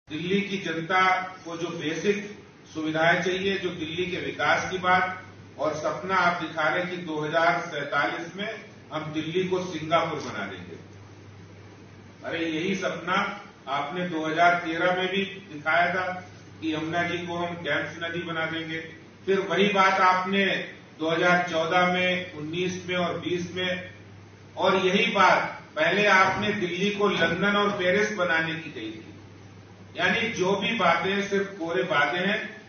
दिल्ली की जनता को जो बेसिक सुविधाएं चाहिए, जो दिल्ली के विकास की बात और सपना आप दिखा रहे कि 2047 में हम दिल्ली को सिंगापुर बना देंगे। अरे यही सपना आपने 2013 में भी दिखाया था कि यमुना जी को हम कैंप्स नदी बना देंगे। फिर वही बात आपने 2014 में, 19 में और 20 में, और यही बात पहले आपने दिल्ली को लंदन और पेरिस बनाने की कही थी। यानी जो भी बातें सिर्फ कोरे बातें हैं,